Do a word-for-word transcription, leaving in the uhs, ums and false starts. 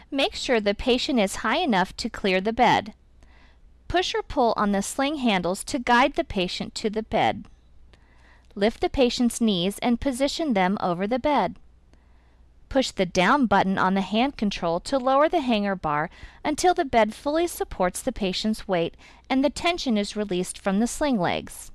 Make sure the patient is high enough to clear the bed. Push or pull on the sling handles to guide the patient to the bed. Lift the patient's knees and position them over the bed. Push the down button on the hand control to lower the hanger bar until the bed fully supports the patient's weight and the tension is released from the sling legs.